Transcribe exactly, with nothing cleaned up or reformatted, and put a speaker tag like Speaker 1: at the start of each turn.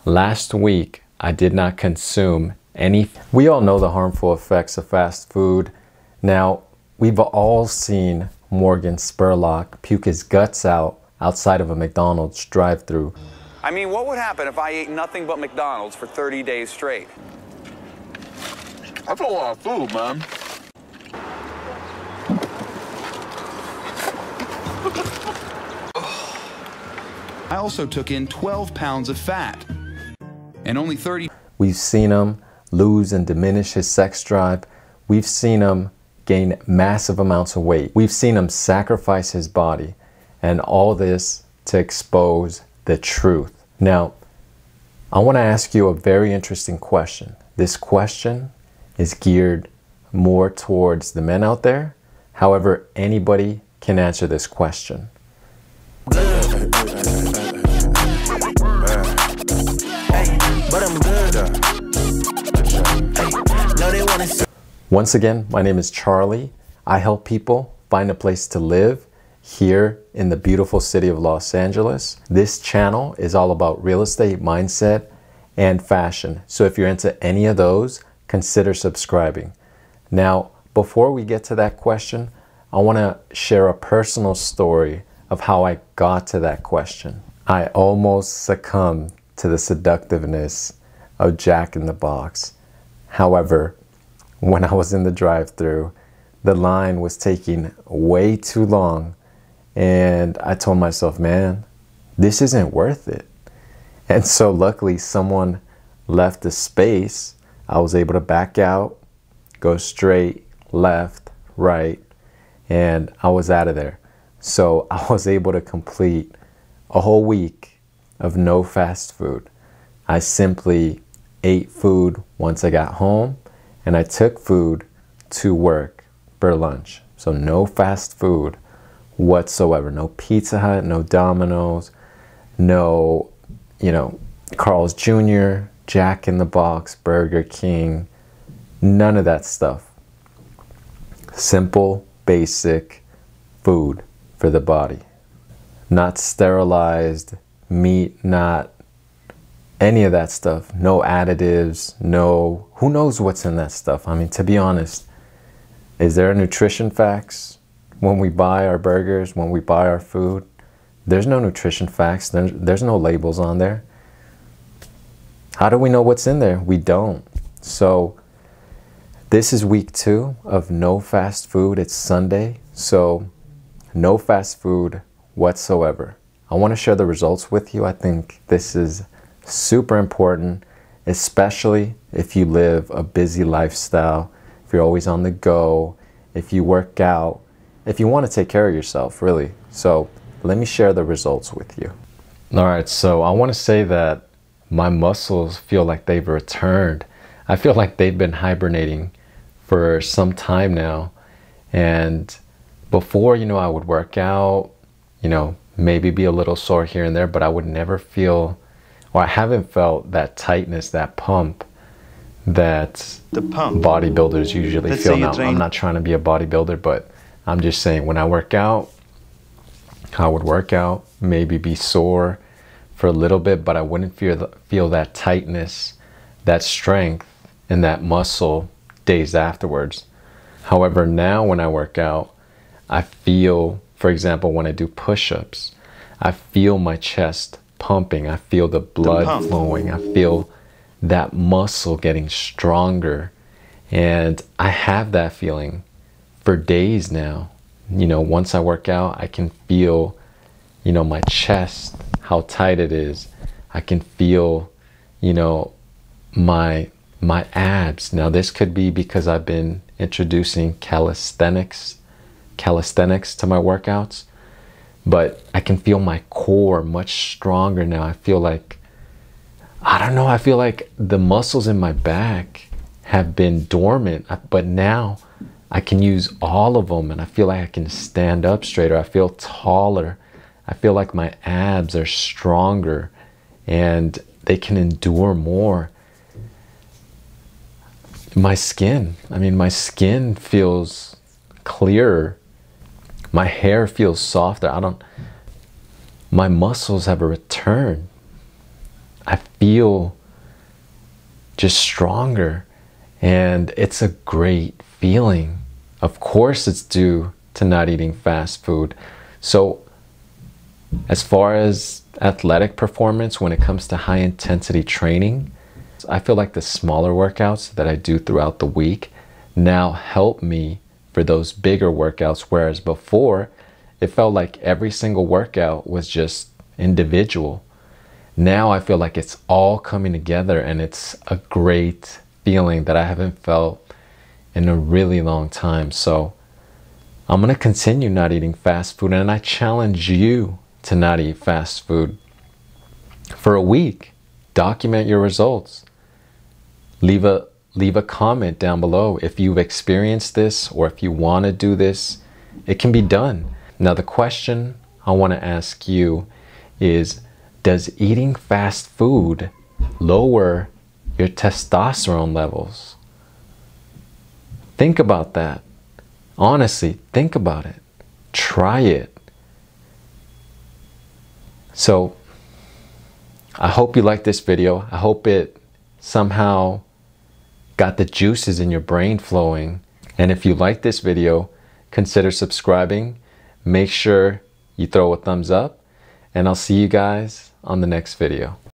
Speaker 1: Last week, I did not consume any. We all know the harmful effects of fast food. Now, we've all seen Morgan Spurlock puke his guts out outside of a McDonald's drive-thru.
Speaker 2: I mean, what would happen if I ate nothing but McDonald's for thirty days straight?
Speaker 3: That's a lot of food, man.
Speaker 4: I also took in twelve pounds of fat and only thirty.
Speaker 1: We've seen him lose and diminish his sex drive. We've seen him gain massive amounts of weight. We've seen him sacrifice his body, and all this to expose the truth. Now, I want to ask you a very interesting question. This question is geared more towards the men out there. However, anybody can answer this question. Once again, my name is Charlie. I help people find a place to live here in the beautiful city of Los Angeles. This channel is all about real estate, mindset, and fashion. So if you're into any of those, consider subscribing. Now, before we get to that question, I want to share a personal story of how I got to that question. I almost succumbed to the seductiveness of Jack in the Box. However, when I was in the drive-thru, the line was taking way too long, and I told myself, man, this isn't worth it. And so luckily someone left the space. I was able to back out, go straight, left, right, and I was out of there. So I was able to complete a whole week of no fast food. I simply ate food once I got home, and I took food to work for lunch. So no fast food whatsoever. No Pizza Hut, no Domino's, no, you know, Carl's Junior, Jack in the Box, Burger King, none of that stuff. Simple, basic food for the body. Not sterilized meat, not any of that stuff. No additives, no, who knows what's in that stuff? I mean, to be honest, is there a nutrition facts when we buy our burgers, when we buy our food? There's no nutrition facts. There's, there's no labels on there. How do we know what's in there? We don't. So this is week two of no fast food. It's Sunday, so no fast food whatsoever. I want to share the results with you. I think this is super important, especially if you live a busy lifestyle, if you're always on the go, if you work out, if you want to take care of yourself, really. So let me share the results with you. All right, so I want to say that my muscles feel like they've returned. I feel like they've been hibernating for some time now. And before, you know, I would work out, you know, maybe be a little sore here and there, but I would never feel, or I haven't felt that tightness, that pump that
Speaker 5: the pump
Speaker 1: bodybuilders usually
Speaker 5: Let's
Speaker 1: feel.
Speaker 5: say
Speaker 1: Now,
Speaker 5: train-
Speaker 1: I'm not trying to be a bodybuilder, but I'm just saying when I work out, I would work out, maybe be sore for a little bit, but I wouldn't feel, the, feel that tightness, that strength in that muscle days afterwards. However, now when I work out, I feel, for example, when I do push-ups, I feel my chest pumping. I feel the blood
Speaker 5: the
Speaker 1: flowing. I feel that muscle getting stronger. And I have that feeling for days now. You know, once I work out, I can feel, you know, my chest, how tight it is. I can feel, you know, my my abs. Now this could be because I've been introducing calisthenics calisthenics to my workouts, but I can feel my core much stronger now. I feel like, I don't know, I feel like the muscles in my back have been dormant, but now I can use all of them, and I feel like I can stand up straighter. I feel taller. I feel like my abs are stronger and they can endure more. My skin, I mean, my skin feels clearer. My hair feels softer. I don't, my muscles have a return. I feel just stronger, and it's a great feeling. Of course it's due to not eating fast food. So as far as athletic performance, when it comes to high intensity training, I feel like the smaller workouts that I do throughout the week now help me for those bigger workouts, whereas before it felt like every single workout was just individual. Now I feel like it's all coming together, and it's a great feeling that I haven't felt in a really long time. So I'm going to continue not eating fast food, and I challenge you to not eat fast food for a week. Document your results. Leave a leave a comment down below if you've experienced this, or if you want to do this. It can be done. Now the question I want to ask you is, does eating fast food lower your testosterone levels? Think about that. Honestly, think about it. Try it. So I hope you liked this video. I hope it somehow got the juices in your brain flowing. And if you like this video, consider subscribing. Make sure you throw a thumbs up, and I'll see you guys on the next video.